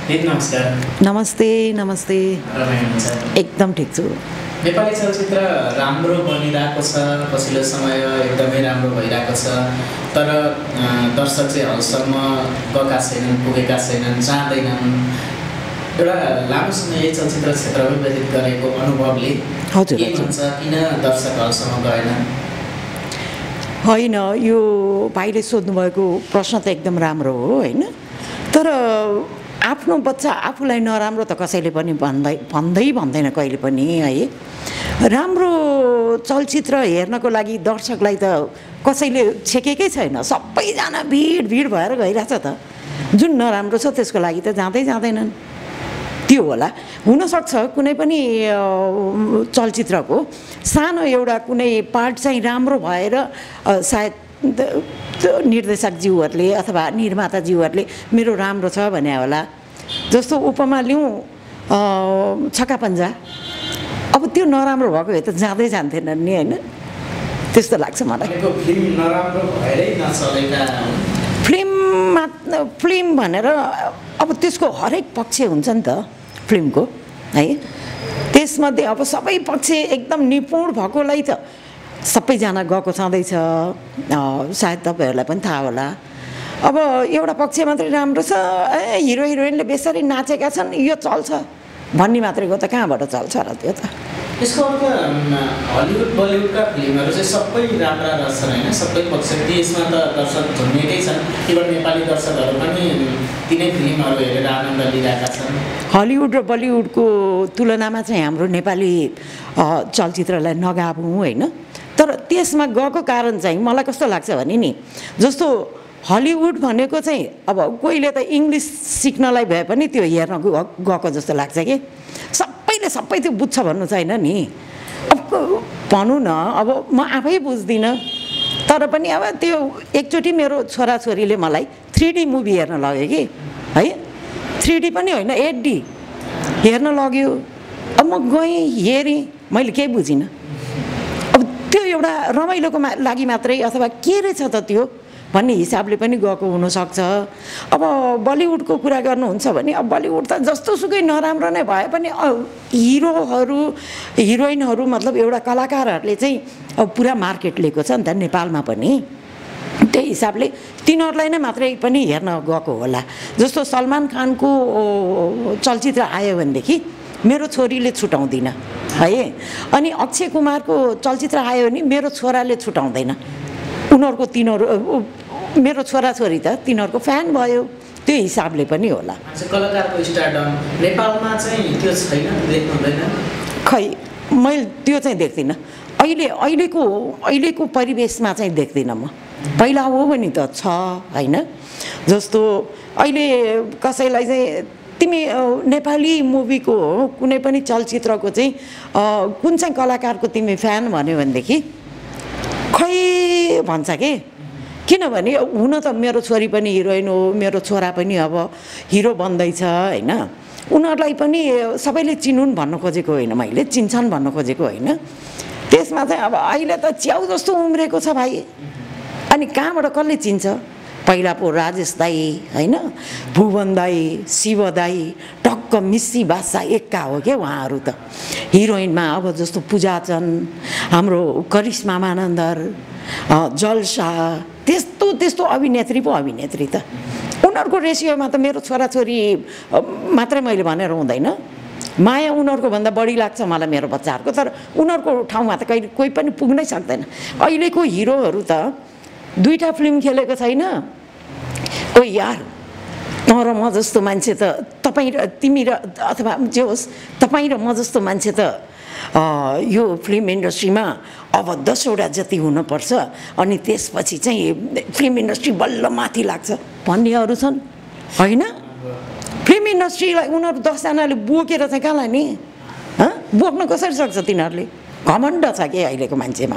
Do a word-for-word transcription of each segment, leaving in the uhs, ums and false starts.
दिदी नमस्कार। नमस्ते नमस्ते। रमाइ हुनुहुन्छ? एकदम ठिक छु। नेपाली चलचित्र राम्रो बनिरहेको छ, पछिल्लो समय एकदमै राम्रो भइरहेको छ, तर दर्शक चाहिँ हलसम्म गएका छैनन्, पुगेका छैनन्, जाँदैनन्। एउटा लामो समय यही चलचित्र क्षेत्रमै व्यतीत गरेको अनुभवले हजुर के भन्छ, किन दर्शक हलसम्म गएन? होइन, यो भाइले सोध्नुभएको प्रश्न त एकदम राम्रो हो होइन, तर आफ्नो बच्चा आफूलाई नराम्रो त कसैले पनि भन्दै भन्दै भन्दैन कहिले पनि है। राम्रो चलचित्र हेर्नको लागि दर्शकलाई त कसैले छेकेकै छैन, सबैजना भिड भिड भएर गइरहेछ त। जुन नराम्रो छ त्यसको लागि त जाँदै जाँदैनन्, त्यो होला। हुनसक्छ कुनै पनि चलचित्रको सानो एउटा कुनै पार्ट चाहिँ राम्रो भएर सायद निर्देशकज्यूहरूले अथवा निर्माताज्यूहरूले मेरो राम्रो छ भने होला। जस्तो उपमा लिउँ छक्का पञ्जा, अब त्यो नराम्रो भएको भए त जाँदै जान्थेनन् नि होइन, त्यस्तो लाग्छ मलाई। फिल्ममा फिल्म भनेर अब त्यसको हरेक पक्ष हुन्छ नि त फिल्मको है, त्यसमध्ये अब सबै पक्ष एकदम निपुण भएकोलाई त सबैजना गएको छँदैछ, सायद तपाईँहरूलाई पनि थाहा होला। अब एउटा पक्ष मात्रै राम्रो छ, ए हिरो हिरोइनले बेसरी नाचेका छन् यो चल्छ भन्ने मात्रैको त कहाँबाट चल्छ र त्यो त। यसको अर्थ हलिउड बलिउडका फिल्महरू चाहिँ सबै राम्रा रहेछन् होइन, सबै पक्ष त्यसमा त दर्शक झुम्मेकै छन्, केवल नेपाली दर्शकहरू पनि तिनै फिल्महरू हेरेर आनन्द लिइरहेका छन्। हलिउड र बलिउडको तुलनामा चाहिँ हाम्रो नेपाली चलचित्रलाई नगाभौँ होइन, तर त्यसमा गएको कारण चाहिँ मलाई कस्तो लाग्छ भने नि, जस्तो हलिउड भनेको चाहिँ अब कोहीले त इङ्ग्लिस सिक्नलाई भए पनि त्यो हेर्न गएको जस्तो लाग्छ कि, सबैले सबै त्यो बुझ्छ भन्नु छैन नि। अब भनौँ न, अब म आफै बुझ्दिनँ, तर पनि अब त्यो एकचोटि मेरो छोराछोरीले मलाई थ्री डी मुभी हेर्न लग्यो कि है, थ्री डी पनि होइन एट डी हेर्न लग्यो। अब म गएँ हेरेँ, मैले केही बुझिनँ। अब त्यो एउटा रमाइलोको लागि मात्रै अथवा के रहेछ त त्यो भन्ने हिसाबले पनि गएको हुनसक्छ। अब बलिउडको कुरा गर्नुहुन्छ भने अब बलिउड त जस्तोसुकै नराम्रो नै भए पनि हिरोहरू हिरोइनहरू मतलब एउटा कलाकारहरूले चाहिँ अब पुरा मार्केट लिएको छ नि त नेपालमा पनि, त्यही हिसाबले तिनीहरूलाई नै मात्रै पनि हेर्न गएको होला। जस्तो सलमान खानको चलचित्र आयो भनेदेखि मेरो छोरीले छुटाउँदिनँ है, अनि अक्षय कुमारको चलचित्र आयो भने मेरो छोराले छुटाउँदैन। उनीहरूको तिनीहरू मेरो छोराछोरी त तिनीहरूको फ्यान भयो, त्यो हिसाबले पनि होला। कलाकारको स्टारडम नेपालमा चाहिँ त्यो छैन, देख्नु हुँदैन? खै मैले त्यो चाहिँ देख्दिनँ अहिले, अहिलेको अहिलेको परिवेशमा चाहिँ देख्दिनँ म। पहिला हो भने त छ होइन, जस्तो अहिले कसैलाई चाहिँ तिमी नेपाली मुभीको कुनै पनि चलचित्रको चाहिँ कुन चाहिँ कलाकारको तिमी फ्यान भन्यो भनेदेखि खै भन्छ कि, किनभने हुन त मेरो छोरी पनि हिरोइन हो, मेरो छोरा पनि अब हिरो बन्दैछ होइन, उनीहरूलाई पनि सबैले चिनुन् भन्नु खोजेको होइन, मैले चिन्छन् भन्नु खोजेको होइन। त्यसमा चाहिँ अब अहिले त च्याउ जस्तो उम्रेको छ भाइ, अनि कहाँबाट कसले चिन्छ? पहिला पो राजेश दाई होइन, भुवन दाई, शिव दाई, टक्क मिस्सी बादशाह एक्का हो क्या उहाँहरू त। हिरोइनमा अब जस्तो पूजाचन, हाम्रो करिश्मा मानन्दर, जलसा, त्यस्तो त्यस्तो अभिनेत्री पो अभिनेत्री त। उनीहरूको रेसियोमा त मेरो छोराछोरी मात्रै मैले भनेर हुँदैन, माया उनीहरूको भन्दा बढी लाग्छ मलाई मेरो बच्चाहरूको, तर उनीहरूको ठाउँमा त कहिले कोही पनि पुग्नै सक्दैन। अहिलेको हिरोहरू त दुईवटा फिल्म खेलेको छैन, ओ यार तर म जस्तो मान्छे त तपाईँ र तिमी र अथवा जे होस् तपाईँ र म जस्तो मान्छे त यो फिल्म इन्डस्ट्रीमा अब दसवटा जति हुनुपर्छ, अनि त्यसपछि चाहिँ फिल्म इन्डस्ट्री बल्ल माथि लाग्छ भन्नेहरू छन् होइन। फिल्म इन्डस्ट्रीलाई उनीहरू दसजनाले बोकेर चाहिँ कहाँ लाने? बोक्न कसरी सक्छ तिनीहरूले? घमण्ड छ कि अहिलेको मान्छेमा।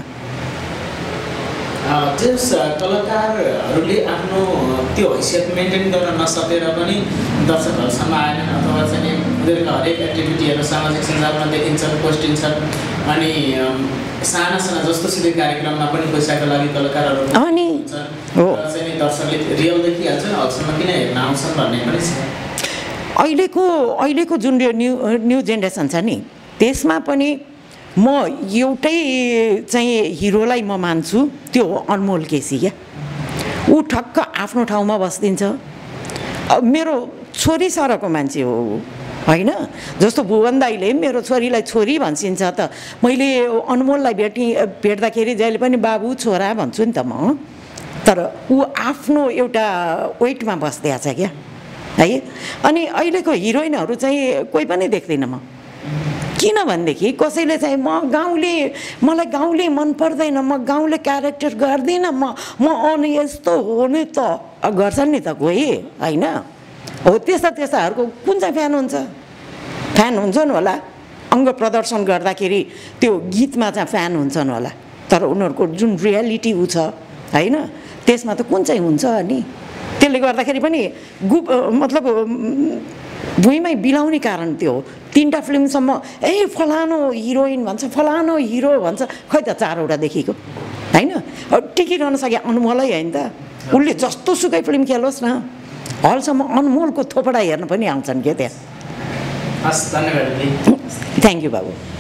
त्यस कलाकारहरूले आफ्नो त्यो हैसियत मेन्टेन गर्न नसकेर पनि दर्शकहरूसम्म आएनन्, अथवा चाहिँ उनीहरूका हरेक एक्टिभिटीहरू सामाजिक सञ्जालमा देखिन्छन्, पोस्टिन्छन्, अनि साना साना जस्तो सुकै कार्यक्रममा पनि पैसाको लागि कलाकारहरू अनि चाहिँ दर्शकले रियल देखिहाल्छन्, हलसम्म किन हेर्न आउँछन् भन्ने पनि छ। अहिलेको अहिलेको जुन यो न्यू न्यू जेनेरेसन छ नि त्यसमा पनि म एउटै चाहिँ हिरोलाई म मान्छु, त्यो हो अनमोल केसी क्या। ऊ ठक्क आफ्नो ठाउँमा बस्दिन्छ। मेरो छोरी सरको मान्छे हो होइन, जस्तो भुवन दाईले मेरो छोरीलाई छोरी भन्छिन्छ त, मैले अनमोललाई भेटी भेट्दाखेरि जहिले पनि बाबु छोरा भन्छु नि त म। तर ऊ आफ्नो एउटा वेटमा बस्दिया छ क्या है। अनि अहिलेको हिरोइनहरू चाहिँ कोही पनि देख्दिनँ म, किनभनेदेखि कसैले चाहिँ म गाउँले, मलाई गाउँले मन पर्दैन, म गाउँले क्यारेक्टर गर्दिनँ, म म अनि यस्तो हो नि त गर्छन् नि त कोही होइन। हो त्यस्ता त्यस्ताहरूको कुन चाहिँ फ्यान हुन्छ? फ्यान हुन्छन् होला, अङ्ग प्रदर्शन गर्दाखेरि त्यो गीतमा चाहिँ फ्यान हुन्छन् होला, तर उनीहरूको जुन रियालिटी ऊ छ होइन त्यसमा त कुन चाहिँ हुन्छ अनि। त्यसले गर्दाखेरि पनि गुप मतलब भुइँमै बिलाउने कारण त्यो हो। तिनवटा फिल्मसम्म ए फलानो हिरोइन भन्छ, फलानो हिरो भन्छ, खै त चारवटा देखेको होइन। टिकिरहन सके अनमोलै होइन त, उसले जस्तो सुकै फिल्म खेलोस् न हलसम्म अनमोलको थोपडा हेर्न पनि आउँछन् क्या त्यहाँ। हस्, धन्यवाद। थ्याङ्क यू बाबु।